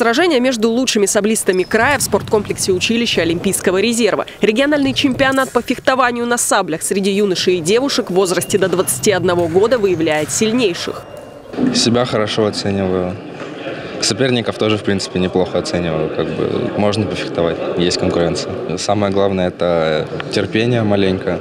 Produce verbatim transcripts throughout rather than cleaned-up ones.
Сражение между лучшими саблистами края в спорткомплексе училища Олимпийского резерва. Региональный чемпионат по фехтованию на саблях среди юношей и девушек в возрасте до двадцати одного года выявляет сильнейших. Себя хорошо оцениваю. Соперников тоже, в принципе, неплохо оцениваю. Как бы можно пофехтовать, есть конкуренция. Самое главное – это терпение маленько.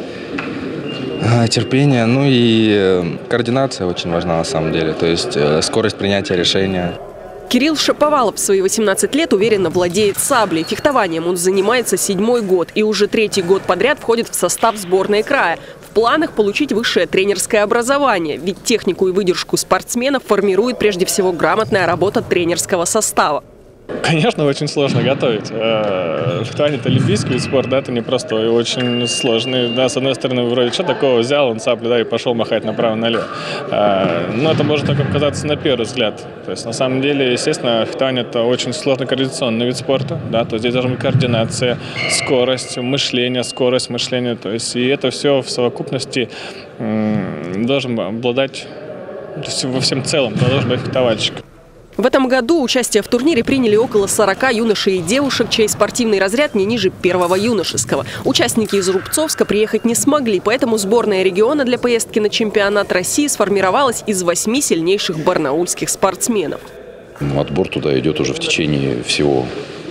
Терпение, ну и координация очень важна на самом деле. То есть скорость принятия решения. Кирилл Шаповалов в свои восемнадцать лет уверенно владеет саблей. Фехтованием он занимается седьмой год и уже третий год подряд входит в состав сборной края. В планах получить высшее тренерское образование, ведь технику и выдержку спортсменов формирует прежде всего грамотная работа тренерского состава. Конечно, очень сложно готовить. Фехтование – это олимпийский вид спорта, да, это непростой и очень сложный. Да, с одной стороны, вроде, что такого, взял он саблю, да, и пошел махать направо-налево. Но это может только показаться на первый взгляд. То есть, на самом деле, естественно, фехтование – это очень сложный координационный вид спорта. Да, то есть здесь должна быть координация, скорость, мышление, скорость мышления. То есть, и это все в совокупности должен обладать, то есть, во всем целом, должен быть фехтовальщик. В этом году участие в турнире приняли около сорока юношей и девушек, чей спортивный разряд не ниже первого юношеского. Участники из Рубцовска приехать не смогли, поэтому сборная региона для поездки на чемпионат России сформировалась из восьми сильнейших барнаульских спортсменов. Отбор туда идет уже в течение всего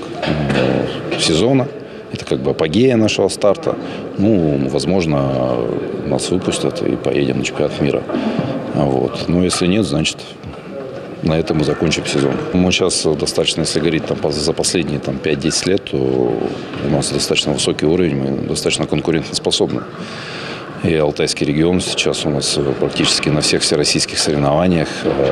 сезона. Это как бы апогея нашего старта. Ну, возможно, нас выпустят и поедем на чемпионат мира. Вот. Но если нет, значит, на этом мы закончим сезон. Мы сейчас достаточно, если говорить там, за последние пять-десять лет, то у нас достаточно высокий уровень, мы достаточно конкурентоспособны. И Алтайский регион сейчас у нас практически на всех всероссийских соревнованиях,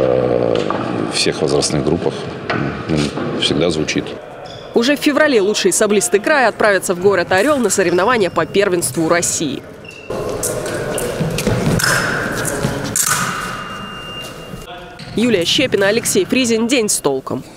в всех возрастных группах всегда звучит. Уже в феврале лучшие саблисты края отправятся в город Орел на соревнования по первенству России. Юлия Щепина, Алексей Фризин. День с толком.